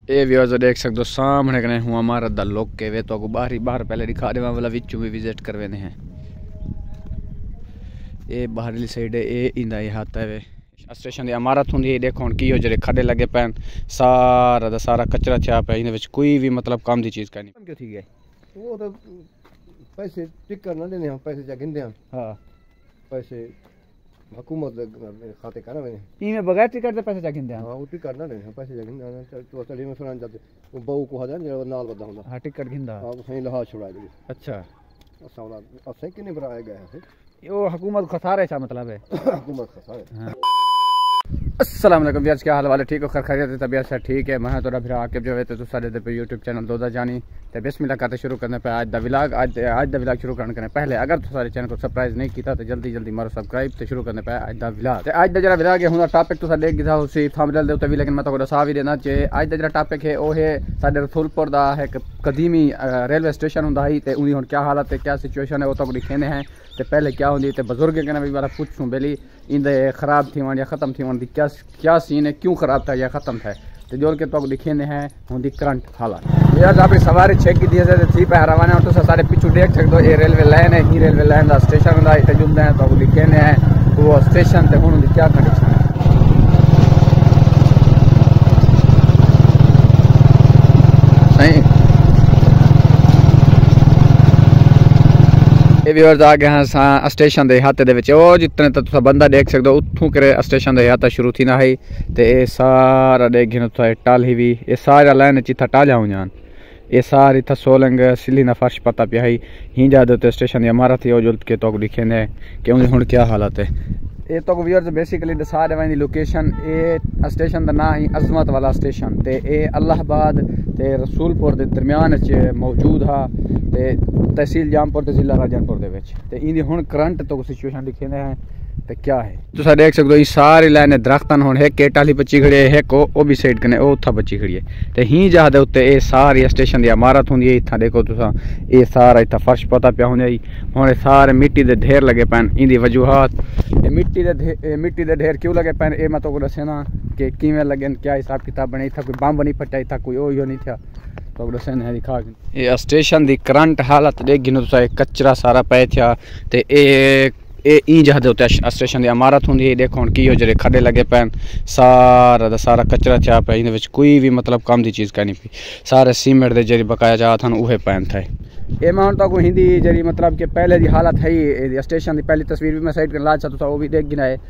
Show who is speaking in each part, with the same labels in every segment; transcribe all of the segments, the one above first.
Speaker 1: ये व्यूअर्स देख सकते हो सामने कने हुआ हमारा द लोग के वे तो बाहर पहले दिखा दे वाला विचू भी विजिट करवे हैं। ये बाहरली साइड है ये इंदा ये हाथ है वे स्टेशन दी इमारत होंदी है। देखो की हो जरे खड़े लगे पैन सारा दा सारा कचरा छा पे इन विच कोई भी मतलब काम दी चीज का नहीं। क्यों ठीक है
Speaker 2: वो तो पैसे टिक करना देने हम पैसे जगिंदे हम। हां पैसे हुकूमत खाते करना मैंने इनमें बगैर टिकट दे पैसे जगिंदे हम। हां वो टिक करना देने पैसे जगिंदे तो चली में सुनान जाते वो बहु को हजान जो नाल बदा हुंदा। हां टिकट गिंदा हां सही लहा छुड़ा दे। अच्छा असावला असे किने बनाया गया है यो हुकूमत खसारे चा मतलब है हुकूमत खसारे।
Speaker 1: अस्सलाम वालेकुम व्यूअर्स, क्या हाल वाले ठीक हो? खैरियत है? तबीयत से ठीक है? मैं थोड़ा फिर आके जो है तो सारे पे यूट्यूब चैनल दोदा जानी तो बिस्मिल्लाह करते शुरू करने पे आज द व्लॉग शुरू करने पहले अगर तो सारे चैनल को सब्सक्राइब नहीं किया तो जल्दी मारो सब्सक्राइब तो शुरू करने पे आज द व्लॉग। आज दा जरा व्लॉग है हुंदा टॉपिक तो देख गया उसी थंबनेल दे उत्ते भी, लेकिन मैं तो दसा भी देना चाहिए। आज दा जरा टॉपिक है वो है साडे रसूलपुर दा है कदीमी रेलवे स्टेशन हुंदा ही ते उनी हुन क्या हालत है क्या सिचुएशन है वो तो दिखाने हैं। तो पहले क्या होंदी तो बुजुर्ग कने भी वाला पूछूं बेली इंदे खराब थी या खत्म थी दी क्या सीन है, क्यों खराब था या खत्म था तो जोड़ के तो दिखेने हैं होंदी करंट हालत। यार आप सवारी चेक की थी पे रवाना और तो सारे पिछू देख सकते हो ये रेलवे लाइन है ही रेलवे लाइन का स्टेशन होंदा इतने जुमदे हैं तो दिखेने हैं वो स्टेशन ते हुन क्या कंडीशन है। सही व्यूअर्स आ गए हैं स्टेशन के हाथे दे जितने तक तुम बंदा देख सकते हो उतों करे स्टेशन के हाथा शुरू थी ना है तो ये सारा देख गिनो टाली भी ये सारा लाइन इतना टालिया हुई ये सारी इतना सोलंग सिली ना फर्श पता पिया है ही ज्यादा तो स्टेशन की इमारत ही जो के तो दिखे ने कि हूँ क्या हालत है। ये तो व्यूअर्स बेसिकली दसा रहे लोकेशन ये स्टेशन का ना ही अजमत वाला स्टेशन ते ये अल्लाहाबाद ते रसूलपुर के दरम्यान मौजूद हा ते तहसील जामपुर ते जिला राजनपुर दे विच ते इंदी हुण करंट तो सिचुएशन लिखे हैं तो क्या है तुसा देख सकते हो। ये सारी लाइन दरख्तन हुण है केट वाली बच्ची खड़ी है एक वो भी साइड कने वो उत्था बच्ची खड़ी है तो ही जहा दे उत्ते ये सारी स्टेशन की इमारत होंदी है। इतना देखो तुसा ये सारा इतना फर्श पता पिया होंदा हुण सारे मिट्टी के ढेर लगे पैन इंदी वजूहात मिट्टी के ढेर क्यों लगे पैन ये मैं तो दसे ना कि किवें लगे क्या हिसाब किताब बने इतना कोई बंब नहीं फटा इतना कोई ओ नहीं था तो दसन दिखा ये स्टेशन की करंट हालत देख गिनो तुसा कचरा सारा पे था ते ई जहाज उत्ते स्टेशन की इमारत होंदी है। देखो हुण की हो जरे खड़े लगे पैन सारा दा सारा कचरा छा पे इन विच कोई भी मतलब काम दी चीज़ नहीं पी सारे सीमेंट दे जरी बकाया जात हन उहे पैन थे। ये मैं हुण तो हिंदी जरी मतलब कि पहले की हालत है स्टेशन की पहली तस्वीर भी मैं साइड कर ला चाहता वो भी देख गिना है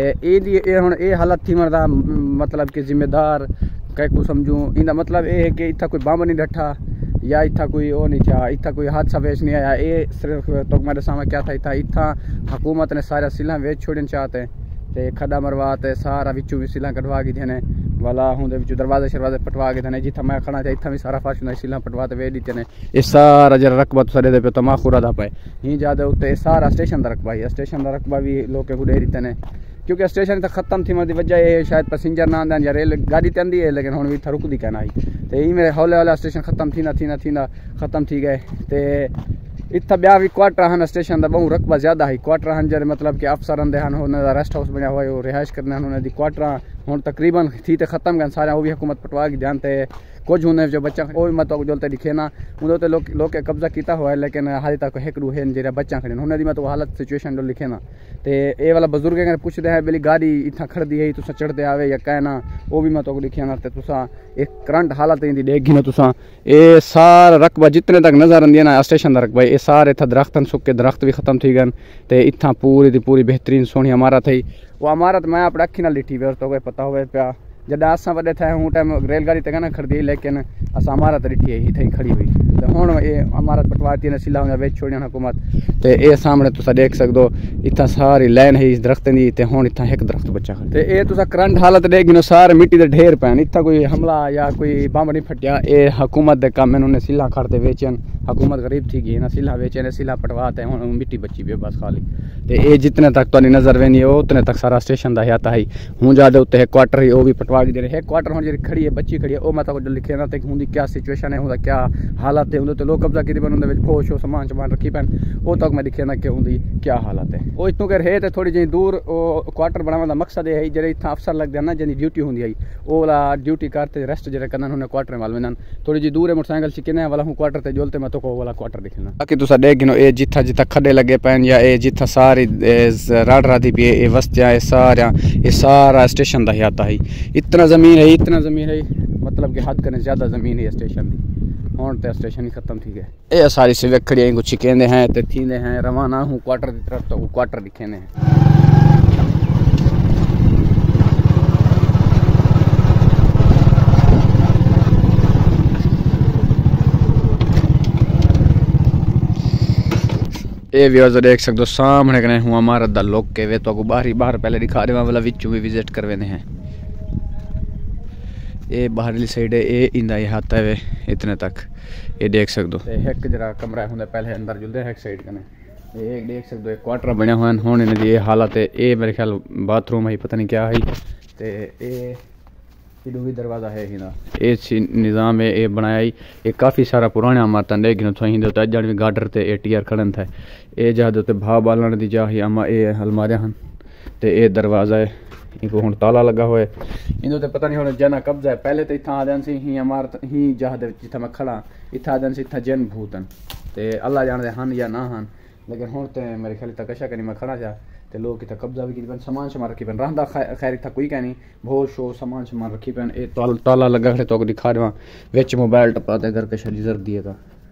Speaker 1: तो ये हुण ये हालत थी मरदा मतलब कि जिम्मेदार कह को समझूँ इंदा मतलब ये है कि इतना कोई बम नहीं डठा या इतना कोई वो नहीं था इतना कोई हादसा पेश नहीं आया। ये सिर्फ तो मेरे सामने क्या था इतना हुकूमत ने सारा सिला वेच छोड़ना चाहते हैं तो खड्डा मरवाते सारा विचू भी सिला कटवा के देने वाला हूँ दरवाजे शरवाजे पटवा के देने जितना मैं खड़ा था इतना भी सारा फर्श सिला पटवा वे दी ने ये सारा जरा रकबा तो सारे पे तमाखुरा था पाए ही ज्यादा उत्ते सारा स्टेशन का रकबा है स्टेशन का रकबा भी लोग दे देते हैं क्योंकि स्टेशन तक खत्म थी मत वजह है शायद पैसेंजर ना आंदा या रेल गाड़ी तो आंदी है लेकिन हुण भी इतना रुकदी कहना आई तो ये मेरे हौले वाला स्टेशन खत्म थी ना खत्म थी गए तो इतना ब्याह भी क्वार्टर हन स्टेशन का बहु रकबा ज्यादा है क्वार्टर हन जरे मतलब कि अफसर आंदे हैं उन्होंने रेस्ट हाउस बनया हुआ है वो रिहाइश करने उन्होंने क्वार्टर हुण तकरीबन थी तो खत्म गए सारे वो भी हुकूमत पटवा के ध्यान से कुछ होने जो बच्चा वो भी मत जोलते दिखे ना उन्होंने लोग के कब्जा किया हुआ है लेकिन हाल तक एक रू है जो बच्चा खड़े उन्होंने मत हालत सिचुएशन जो लिखे ना तो ये वाला बुजुर्ग अगर पूछते हैं बेली गाड़ी इतना खड़दी है तुसा चढ़ते आवे या कहना वो भी मत लिखे ना तो तुसा एक करंट हालत इंदी देख ना तुसा ये सारा रकबा जितने तक नजर आंदी है ना स्टेशन का रकबा ये सारे इतना दरख्तन सुके दरख्त भी खत्म थी गए तो इतना पूरी की पूरी बेहतरीन सोहनी इमारत है वो इमारत मैं अपने अखी नाल डिठी वे तो पता हो पिया जॾहिं असां वॾे थिया हूँ टाइम रेलगाड़ी तक न खड़ी लेकिन असां इमारत ॾिठी है इतनी खड़ी हुई तो हुण ये इमारत पटवाती ने सिला वेच छोड़िया हुकूमत तो ये सामने तुसा देख सकते हो इतना सारी लाइन है इस दरख्त की तो हुण इतना एक दरख्त बचा तो ये तुसा करंट हालत देख गिनो सारे मिट्टी के ढेर पैन इतना कोई हमला या कोई बम नहीं फटिया ये हुकूमत के काम इन्होंने सिला खड़ते वेचन हुकूमत गरीब थी गई ना सिला वेचन सिला पटवाते हुण मिट्टी बची भी बस खाली तो ये जितने तक तो नजर वेनी है उतने तक सारा स्टेशन का आता है हूँ ज्यादा उत्ते क्वार्टर ही वो भी पटवा भाग दे एक क्वार्टर हुन जेरी खड़ी है बच्ची खड़ी है ओ मैं तो लिखे ना ते हुंदी क्या सिचुएशन है हुंदा क्या हालत है हुंदे ते लोग कब्जा कीती बन हुंदे विच फोश हो सामान सामान रखी पैन ओ तक मैं लिखे ना कि हुंदी क्या हालत है ओ इतों कर है ते थोड़ी जी दूर ओ क्वार्टर बनाने दा मकसद है जेरे इथा अफसर लगदे ना जिंदी ड्यूटी हुंदी है ओला ड्यूटी करते रेस्ट जेरे करन हुने क्वार्टर वाल वेनन थोड़ी जी दूर है मोटरसाइकिल चिकने वाला हूं क्वार्टर ते जोलते मैं तो को वाला क्वार्टर दिखना बाकी तुसा देख गिनो ए जिथा जिथा खड्डे लगे पैन या ए जिथा सारी राड राधी भी ए वस्तियां ए सारा स्टेशन दा हियाता है इतना ज़मीन है मतलब कि हद करने ज़्यादा ज़मीन है स्टेशन की हुन ते स्टेशन ही खत्म थी गए ए सारी सिवे खड़ी कुछ कहंदे हैं ते थींदे हैं रवाना हूं क्वार्टर की तरफ तो क्वार्टर दिखेने हैं ये व्यूअर्स देख सकते हो सामने कने हुआ इमारत दा लोग के वे तो को बाहर पहले दिखा रहे वाला विचू भी विजिट करवेने हैं ये बाहरली साइड है ये इंदा हाथ है वे इतने तक ये देख सकते हो एक जरा कमरा हुंदा पहले अंदर जुलदे है एक साइड कने ये देख सकते हो एक क्वार्टर बनया हुआ हुन इन दी हालत है ये मेरे ख्याल बाथरूम है पता नहीं क्या है ते ये इधर भी दरवाजा है ही ना ये निज़ाम है ये बनाया ही ये काफ़ी सारा पुराना इमारत लेकिन थोड़ी तो अज भी गार्डर ते ATR खड़न था ये जहाँ ते भाव बालन दी जा ही आमा ये अलमारियां हैं ते ये दरवाजा है इनको हुन ताला लगा हुआ है इन्हों ते पता नहीं हुन जना कब्जा है पहले तो इतना आदन सी ही इमारत ही जहाँ जिथा मैं खड़ा इतना आदन सी इतना जन भूतन ते अल्लाह जानते हन या ना हन लेकिन हुन ते मेरे ख्याल तक कशा करी मैं खड़ा जा ते लोग इतना कब्जा भी की सामान शमान रखी पैन रहा खैर इतना कोई कह नहीं बहुत शो सामान शमान रखी पैन ये ताला लगा खड़े तो दिखा रहा विच मोबाइल टपा दे अगर कशा नजर दिएगा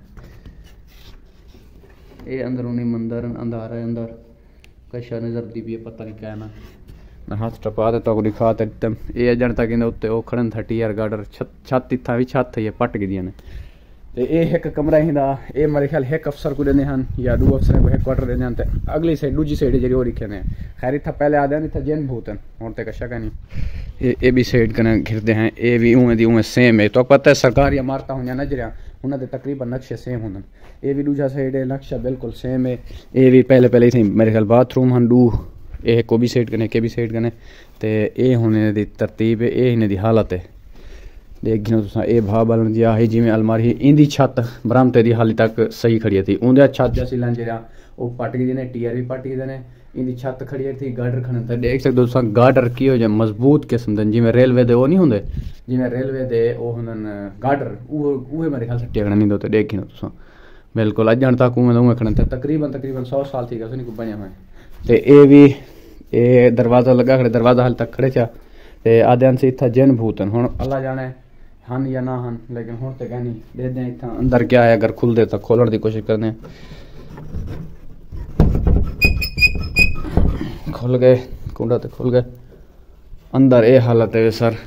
Speaker 1: ये अंदर उन्हीं मंदिर अंधार है अंदर कशा नजर दी भी पता नहीं क्या ना मैं हाथ टपा दे तो दिखा एकदम ये जनता के उत्ते वो खड़न था TR गार्डर छत इतना भी छत है पट गई ने तो ये एक कमरा ही ये मेरे ख्याल एक अफसर को देने हैं या दो अफसर को एक क्वार्टर देने हैं अगली साइड दूसरी साइड जी और लिखे ने खैर इतना पहले आदे इतना जैन भूतन और तो कशा का नहीं ये भी साइड कने घिरते हैं ये भी उमें सेम है तो पता है सरकारी इमारत होंगे नजरिया उन्होंने तकरीबन नक्शे सेम होंगे ये भी दूसरा साइड है नक्शा बिल्कुल सेम है ये भी पहले थी मेरे ख्याल बाथरूम हैं दू ये को भी साइड कने के भी साइड कने तो ये होने की तरतीब है ये इन्हें दी हालत है देख गिनो तुसा ये भाव बालन जी आई जिमें अलमारी इंदी छत बरामते दी हाली तक सही खड़ी थी उनके छत जैसी लाइन जरा वो पट गई ने TR भी पट गई ने इंदी छत खड़ी थी गार्डर खड़े थे देख सकते हो तुसा गार्डर की हो जाए मजबूत किस्म दे जिमें रेलवे दे वो नहीं होंगे जिमें रेलवे दे वो होंगे गार्डर उहे मेरे ख्याल सट्टे खड़े नहीं होते देख गिनो तुसा बिल्कुल अजन तक उमें खड़े थे तकरीबन 100 साल थी गए बने हुए तो ये भी ये दरवाजा लगा खड़े दरवाजा हाल तक खड़े चा तो आदन से इतना जैन भूतन हूँ अल्लाह जाने हन या ना हन लेकिन हूँ तो कहनी दे दें इतना अंदर क्या है अगर खुल दे तो खोलने की कोशिश करने खुल गए कुंडा तो खुल गए अंदर ये हालत है सर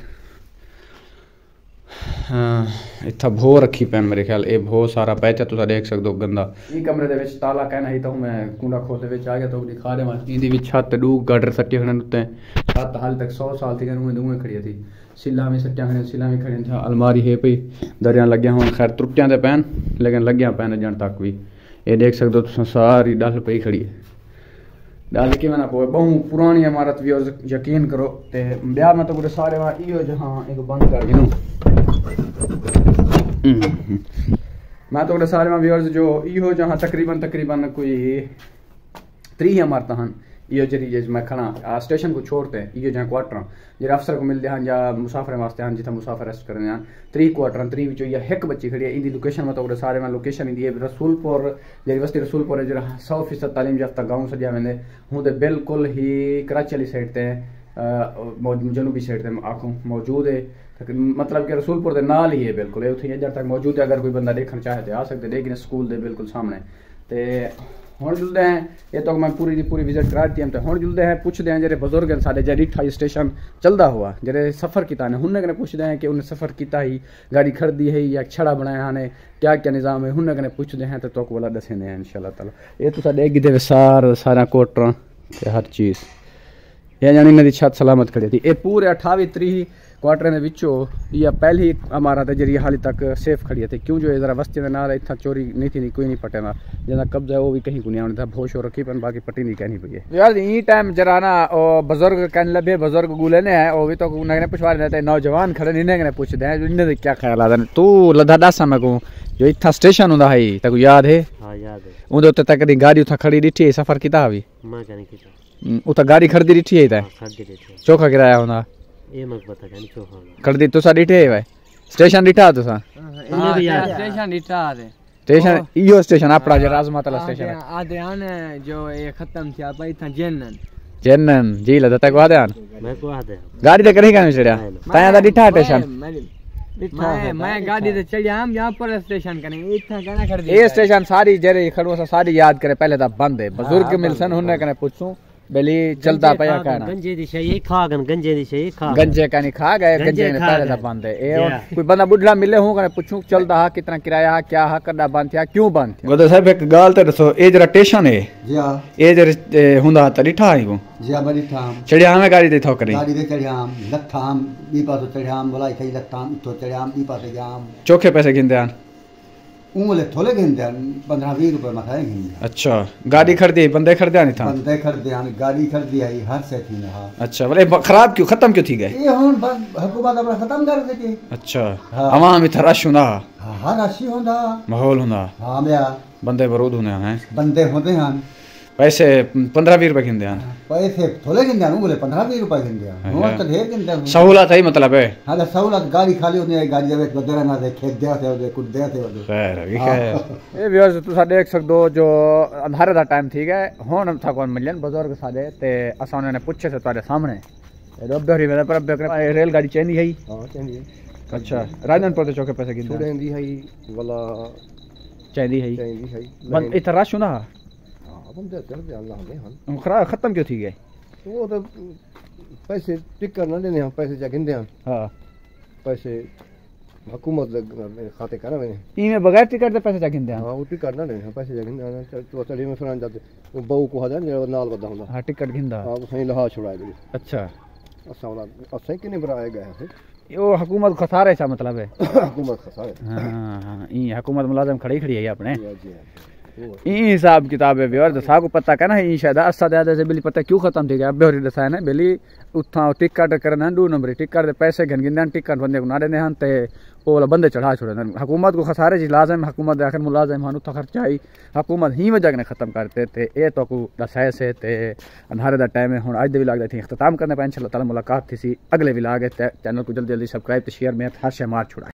Speaker 1: इतना भो रखी पैन मेरे ख्याल ये भो सारा पैचा तुम देख सकते हो गंदा ये कमरे दे विच ताला कहना ही तो मैं कुंडा खोल दे आ गया तो दिखा दे इंदी भी छत डू गाडर सट्टी खड़े उत्ते छत हाल तक 100 साल थी उमें खड़ी थी सिला में सट्टियां खड़े सिला में खड़े था अलमारी है पई दरिया लग्या हुन खैर त्रुटियां दे पैन लेकिन लग्या पैन जन तक भी ये देख सकते हो तुम सारी डल पई खड़ी है डाल के मैंने पोए बहुत पुरानी इमारत भी और यकीन करो ते ब्याह में तो पूरे सारे वहाँ इो जहाँ एक बंद कर गिनूं मैं तो सारे वहाँ व्यूअर्स जो इो जहाँ तकरीबन कोई 3 इमारत हैं इो जरिए मैं खड़ा स्टेशन को छोड़ते हैं इो जहाँ क्वार्टर जो अफसर को मिलते हैं या मुसाफिर वास्ते हैं जितना मुसाफिर रेस्ट करने हैं 3 क्वार्टर 3 विचों या एक बच्ची खड़ी है इनकी लोकेशन में तो सारे में लोकेशन इंदी है रसूलपुर जी बस्ती रसूलपुर है जो 100% तालीम याफ्ता गाँव सजा वेंदे हूँ तो बिल्कुल ही कराची वाली साइड ते जनूबी साइड ते आखूँ मौजूद है मतलब कि रसूलपुर के नाल ही है बिल्कुल ये उत्थे जब तक मौजूद है अगर कोई बंदा देखना चाहे तो आ सकते लेकिन स्कूल के बिल्कुल सामने तो हुण जुलते हैं ये तो मैं पूरी विजिट करा दी तो हुण जुलते हैं पूछते हैं जेरे बुजुर्ग हैं साढ़े जरीठा स्टेशन चलता हुआ जेरे सफ़र किया ने हुन्ने कने पूछते हैं कि उन्हें सफ़र किया ही गाड़ी खरीदी है या छड़ा बनाया ने क्या क्या निज़ाम है हुन्ने कने पूछते हैं तो वाला दसेंदे हैं इंशाल्लाह ताला ये तो साढ़े गिदे सारा कोटर हर चीज़ ये जानी इन्हें छत सलामत खड़ी थी ये पूरे 28-30 क्वार्टर में विचो या पहली इमारत है जी हाली तक सेफ खड़ी है क्यों जो जरा बस्ती में नाल इतना चोरी नहीं थी कोई नहीं पटे ना जना कब्जा है वो भी कहीं को नहीं आने था भोश हो रखी पर बाकी पट्टी नहीं कहनी पई है यार ई टाइम जरा ना बुजुर्ग कहने लगे बुजुर्ग गुले ने है वो भी तो उन्हें पूछवा रहे थे नौजवान खड़े इन्हें पूछते हैं इन्हें क्या ख्याल आता तू लदा दस मैं को जो इतना स्टेशन होंदा है तक याद है
Speaker 2: हां याद है
Speaker 1: उदे ते तक गाड़ी उथा खड़ी दिठी है सफर किता भी
Speaker 2: मैं कहने की
Speaker 1: उता गाड़ी खड़ी दिठी है ता चोखा किराया होंदा
Speaker 2: ए मत पता कहने चोखा
Speaker 1: खड़ी तुसा दिठे है भाई स्टेशन दिठा तुसा
Speaker 2: हां स्टेशन दिठा है
Speaker 1: स्टेशन इयो स्टेशन अपना जे राजमाता स्टेशन
Speaker 2: आदे आने जो ये खत्म थया भाई था
Speaker 1: जेनन जी लदा तक आदे आन
Speaker 2: मैं को आदे
Speaker 1: गाड़ी ते कहीं का चढ़या ताया दा दिठा स्टेशन
Speaker 2: मैं गाड़ी से चढ़िया हम यहाँ पर स्टेशन करेंगे इतना कहना कर
Speaker 1: दिया ये स्टेशन सारी जरे खड़ो सा सारी याद करे पहले ता बंद है बुजुर्ग मिलसन हुन्ने कने पूछूं बेली चलता पया कहना
Speaker 2: गंजे दी शे खागन गंजे दी शे खा
Speaker 1: गंजे कानी खा गए गंजे ने पहले ता बंद है ए कोई बंदा बुढ़ा मिले हूं कने पूछूं चलदा हा कितना किराया हा क्या हा कदा बंद थया क्यों बंद थया गोदा साहब एक गाल ते दसो ए जरा स्टेशन है
Speaker 3: जी हां
Speaker 1: ए जरे हुंदा त दिठा है को
Speaker 3: जी हां बड़ी थाम
Speaker 1: चढ़िया में गाड़ी दे ठोकरी
Speaker 3: गाड़ी दे चढ़ियाम लथाम बी पासो चढ़ियाम बोला इथे लथाम तो चढ़ियाम बी पासे जाम
Speaker 1: चोखे पैसे गिनदे आन
Speaker 3: उंगले थोले गिनदे 15-20 रुपए मथाए गिनदे
Speaker 1: अच्छा गाड़ी खरीदी बंदे खरीदे नहीं था
Speaker 3: बंदे खरीदे आन गाड़ी खरीदी आई हर से थी ना
Speaker 1: अच्छा बोले खराब क्यों खत्म क्यों थी गए
Speaker 3: ये हुन बस हुकूमत अपना खत्म कर देती
Speaker 1: अच्छा आवाम इतना रश हुंदा
Speaker 3: हां राशि होंदा
Speaker 1: माहौल हुंदा
Speaker 3: हां भैया
Speaker 1: बंदे बरूद होने हैं
Speaker 3: बंदे होते हैं
Speaker 1: पैसे 15-20 रुपए गिनदे हैं
Speaker 3: पैसे थोले गिनदे हैं उंगले 15-20 रुपए गिनदे हैं नोट तो ढेर गिनदे हैं
Speaker 1: सहूलत है मतलब है
Speaker 3: हां तो सहूलत गाड़ी खाली होने है गाड़ी दे बदरा ना दे खेत दे थे कुछ दे थे
Speaker 1: खैर अभी खैर ए व्यूअर्स तुसा देख सकदो जो अंधारे दा टाइम थी गए हुन था कोन मिलन बुजुर्ग साडे ते असा ने पूछे से तारे सामने रब्बरी में पर रेल गाड़ी चेंदी है
Speaker 2: हां चेंदी है
Speaker 1: अच्छा राजनपुर ते चौके पैसे गिनदे
Speaker 2: चेंदी है वाला
Speaker 1: चेंदी है बंद इतना रश ना
Speaker 2: बंदे चलते अल्लाह ने हम
Speaker 1: खरा खत्म क्यों थी गए
Speaker 2: वो तो पैसे टिकर ना देने हम पैसे गिनदे हैं
Speaker 1: हां पैसे
Speaker 2: हुकूमत खाते का ना मैंने
Speaker 1: ई में बगैर टिकट दे पैसे गिनदे हैं
Speaker 2: हां वो टिकर ना देने पैसे गिनदे तो चढ़ी में फरान जाते वो बहु को हदा नाल बदा हुंदा
Speaker 1: हां टिकट गिनदा
Speaker 2: हां सही लहा छुड़ाए दे अच्छा असा किने बनाए गए हैं
Speaker 1: यो हुकूमत खसारे सा मतलब है
Speaker 2: हुकूमत खसारे
Speaker 1: हां ई हुकूमत मुलाजिम खड़ी खड़ी है अपने ई हिसाब किताब है व्यूअर दसा को पता कहना ई शायद असा दे से बिली पता क्यों खत्म थी गया बेहरी दसा है ना बिली उठा टिकट करना 2 नंबर टिकट दे पैसे घन गिनन टिकट बंदे को ना देने हन ते ओ बंदे चढ़ा छोड़े हुकूमत को खसारे जी लाजम हुकूमत दे आखिर मुलाजिम हन उठा खर्चा आई हुकूमत ही वजह ने खत्म करते थे ए तो को दसाए से ते अंधारे दा टाइम है हुन आज दे व्लॉग दा थी इख्तिताम करने पे इंशाल्लाह ताला मुलाकात थी सी अगले व्लॉग है चैनल को जल्दी जल्दी सब्सक्राइब ते शेयर में हर शे मार छोड़ा।